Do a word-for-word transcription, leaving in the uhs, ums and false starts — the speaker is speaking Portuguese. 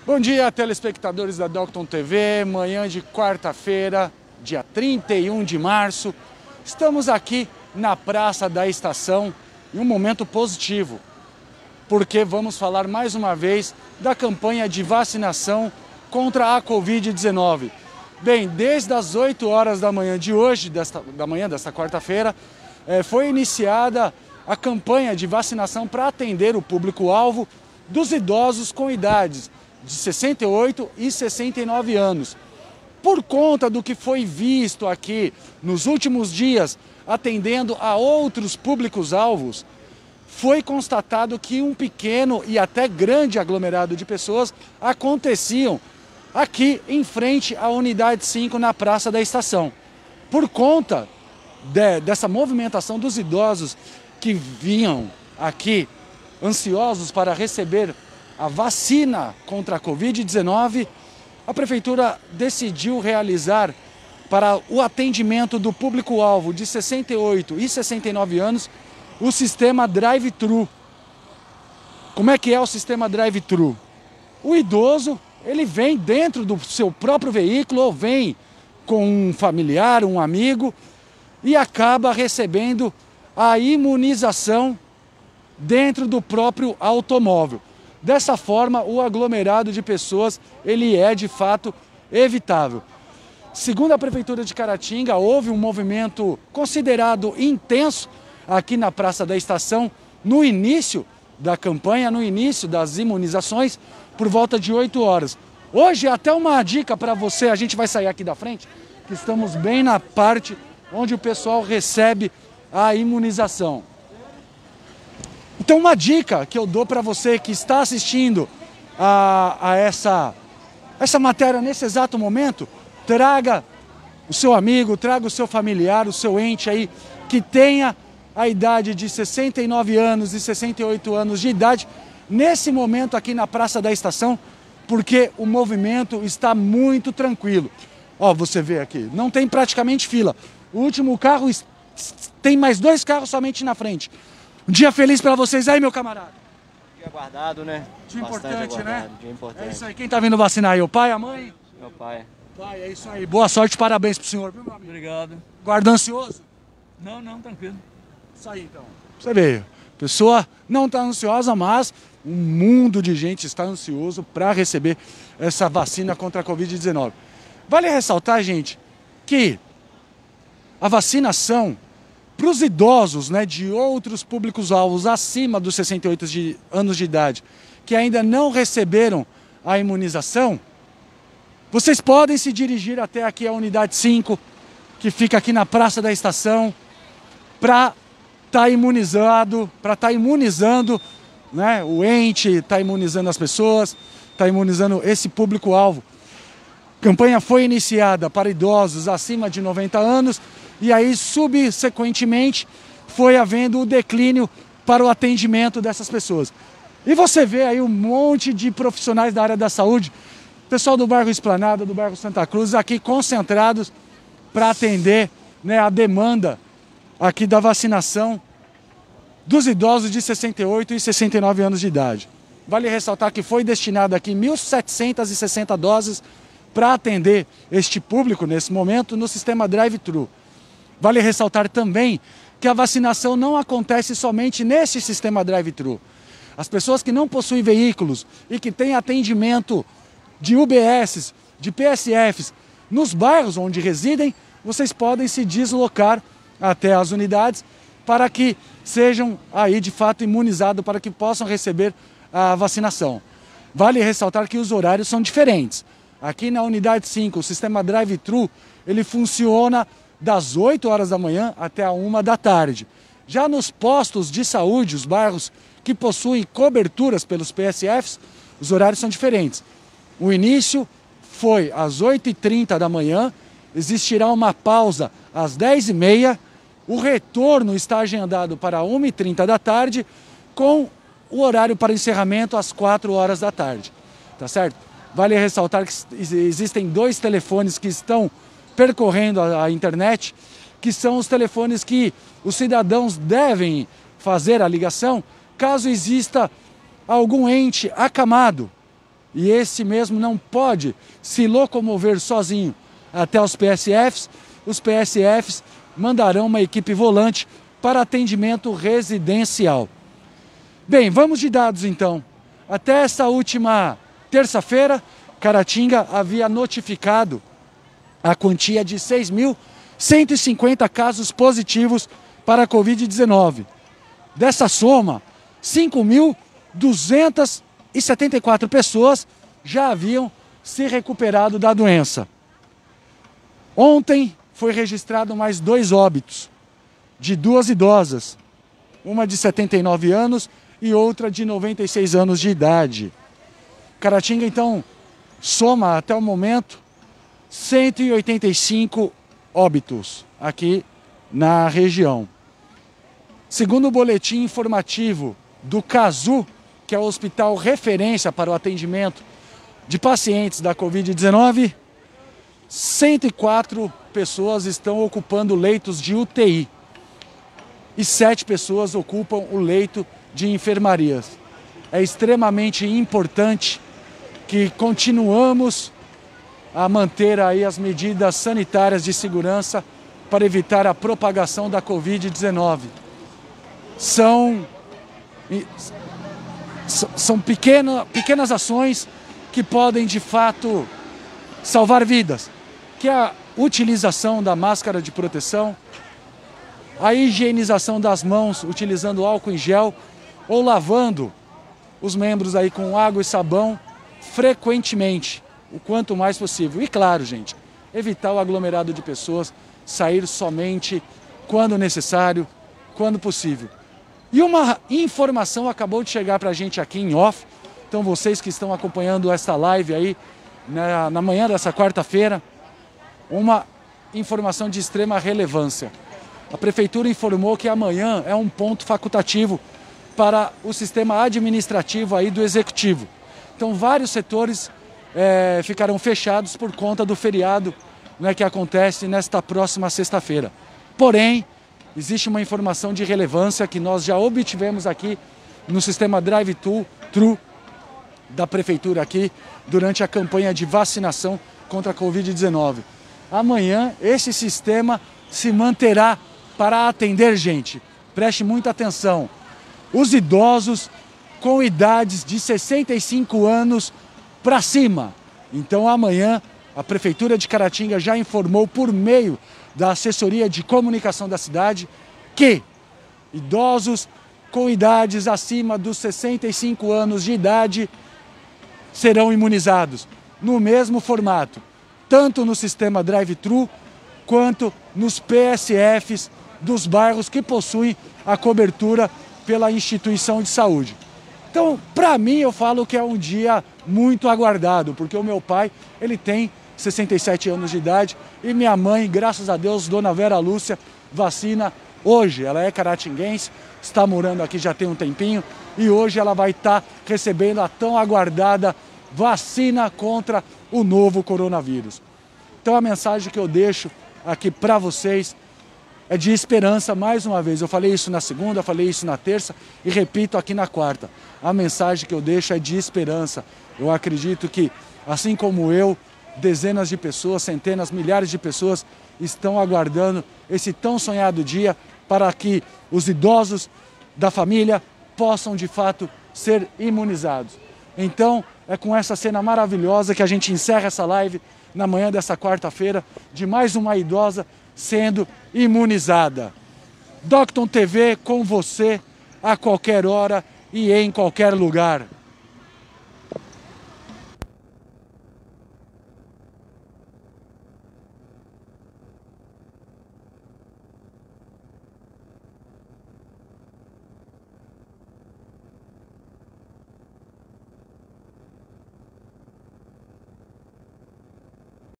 Bom dia, telespectadores da Dalton T V, manhã de quarta-feira, dia trinta e um de março. Estamos aqui na Praça da Estação em um momento positivo, porque vamos falar mais uma vez da campanha de vacinação contra a Covid dezenove. Bem, desde as oito horas da manhã de hoje, desta, da manhã desta quarta-feira, eh, foi iniciada a campanha de vacinação para atender o público-alvo dos idosos com idades de sessenta e oito e sessenta e nove anos. Por conta do que foi visto aqui nos últimos dias, atendendo a outros públicos-alvos, foi constatado que um pequeno e até grande aglomerado de pessoas aconteciam aqui em frente à Unidade cinco, na Praça da Estação. Por conta de, dessa movimentação dos idosos que vinham aqui ansiosos para receber a vacina contra a Covid dezenove, a Prefeitura decidiu realizar para o atendimento do público-alvo de sessenta e oito e sessenta e nove anos o sistema drive-thru. Como é que é o sistema drive-thru? O idoso, ele vem dentro do seu próprio veículo ou vem com um familiar, um amigo e acaba recebendo a imunização dentro do próprio automóvel. Dessa forma, o aglomerado de pessoas, ele é de fato evitável. Segundo a Prefeitura de Caratinga, houve um movimento considerado intenso aqui na Praça da Estação no início da campanha, no início das imunizações, por volta de oito horas. Hoje, até uma dica para você, a gente vai sair aqui da frente, que estamos bem na parte onde o pessoal recebe a imunização. Então, uma dica que eu dou para você que está assistindo a, a essa, essa matéria nesse exato momento, traga o seu amigo, traga o seu familiar, o seu ente aí, que tenha a idade de sessenta e nove anos e sessenta e oito anos de idade, nesse momento aqui na Praça da Estação, porque o movimento está muito tranquilo. Ó, você vê aqui, não tem praticamente fila. O último carro, tem mais dois carros somente na frente. Um dia feliz para vocês aí, meu camarada. Dia aguardado, né? Dia Bastante importante, aguardado, né? Dia importante. É isso aí. Quem tá vindo vacinar aí? O pai, a mãe? Meu pai. Pai, é isso aí. Boa sorte, parabéns pro senhor, viu, meu amigo? Obrigado. Guarda ansioso? Não, não, tranquilo. Isso aí, então. Você vê, a pessoa não está ansiosa, mas um mundo de gente está ansioso para receber essa vacina contra a Covid dezenove. Vale ressaltar, gente, que a vacinação para os idosos, né, de outros públicos-alvos acima dos sessenta e oito de, anos de idade, que ainda não receberam a imunização, vocês podem se dirigir até aqui a Unidade cinco, que fica aqui na Praça da Estação, para estar tá imunizado, para estar tá imunizando, né, o ente, estar tá imunizando as pessoas, está imunizando esse público-alvo. A campanha foi iniciada para idosos acima de noventa anos e aí, subsequentemente, foi havendo o declínio para o atendimento dessas pessoas. E você vê aí um monte de profissionais da área da saúde, pessoal do bairro Esplanada, do bairro Santa Cruz, aqui concentrados para atender, né, a demanda aqui da vacinação dos idosos de sessenta e oito e sessenta e nove anos de idade. Vale ressaltar que foi destinado aqui mil setecentas e sessenta doses para atender este público nesse momento no sistema drive-thru. Vale ressaltar também que a vacinação não acontece somente nesse sistema drive-thru. As pessoas que não possuem veículos e que têm atendimento de U B S, de P S Fs, nos bairros onde residem, vocês podem se deslocar até as unidades para que sejam aí de fato imunizados, para que possam receber a vacinação. Vale ressaltar que os horários são diferentes. Aqui na Unidade cinco, o sistema drive-thru, ele funciona das oito horas da manhã até a uma da tarde. Já nos postos de saúde, os bairros que possuem coberturas pelos P S Fs, os horários são diferentes. O início foi às oito e trinta da manhã, existirá uma pausa às dez e meia, o retorno está agendado para uma e trinta da tarde, com o horário para encerramento às quatro horas da tarde. Tá certo? Vale ressaltar que existem dois telefones que estão percorrendo a, a internet, que são os telefones que os cidadãos devem fazer a ligação caso exista algum ente acamado e esse mesmo não pode se locomover sozinho até os P S Fs, os P S Fs mandarão uma equipe volante para atendimento residencial. Bem, vamos de dados então. Até essa última terça-feira, Caratinga havia notificado a quantia de seis mil cento e cinquenta casos positivos para a Covid dezenove. Dessa soma, cinco mil duzentas e setenta e quatro pessoas já haviam se recuperado da doença. Ontem foi registrado mais dois óbitos de duas idosas, uma de setenta e nove anos e outra de noventa e seis anos de idade. Caratinga, então, soma até o momento cento e oitenta e cinco óbitos aqui na região. Segundo o boletim informativo do CASU, que é o hospital referência para o atendimento de pacientes da Covid dezenove, cento e quatro pessoas estão ocupando leitos de U T I e sete pessoas ocupam o leito de enfermarias. É extremamente importante que continuamos a manter aí as medidas sanitárias de segurança para evitar a propagação da Covid dezenove. São, são pequena, pequenas ações que podem, de fato, salvar vidas, que é a utilização da máscara de proteção, a higienização das mãos utilizando álcool em gel ou lavando os membros aí com água e sabão frequentemente, o quanto mais possível. E claro, gente, evitar o aglomerado de pessoas, sair somente quando necessário, quando possível. E uma informação acabou de chegar para a gente aqui em off, então vocês que estão acompanhando essa live aí na, na manhã dessa quarta-feira, uma informação de extrema relevância. A Prefeitura informou que amanhã é um ponto facultativo para o sistema administrativo aí do Executivo. Então vários setores é, ficarão fechados por conta do feriado, né, que acontece nesta próxima sexta-feira. Porém, existe uma informação de relevância que nós já obtivemos aqui no sistema Drive-Thru da Prefeitura aqui durante a campanha de vacinação contra a Covid dezenove. Amanhã esse sistema se manterá para atender, gente, preste muita atenção, os idosos com idades de sessenta e cinco anos para cima. Então amanhã a Prefeitura de Caratinga já informou por meio da assessoria de comunicação da cidade que idosos com idades acima dos sessenta e cinco anos de idade serão imunizados no mesmo formato, tanto no sistema Drive-Thru quanto nos P S Fs dos bairros que possuem a cobertura pela instituição de saúde. Então, para mim, eu falo que é um dia muito aguardado, porque o meu pai, ele tem sessenta e sete anos de idade e minha mãe, graças a Deus, Dona Vera Lúcia, vacina hoje. Ela é caratinguense, está morando aqui já tem um tempinho e hoje ela vai estar recebendo a tão aguardada vacina contra o novo coronavírus. Então a mensagem que eu deixo aqui para vocês é de esperança mais uma vez. Eu falei isso na segunda, falei isso na terça e repito aqui na quarta. A mensagem que eu deixo é de esperança. Eu acredito que, assim como eu, dezenas de pessoas, centenas, milhares de pessoas estão aguardando esse tão sonhado dia para que os idosos da família possam de fato ser imunizados. Então, é com essa cena maravilhosa que a gente encerra essa live na manhã dessa quarta-feira de mais uma idosa sendo imunizada. Docton T V com você a qualquer hora e em qualquer lugar.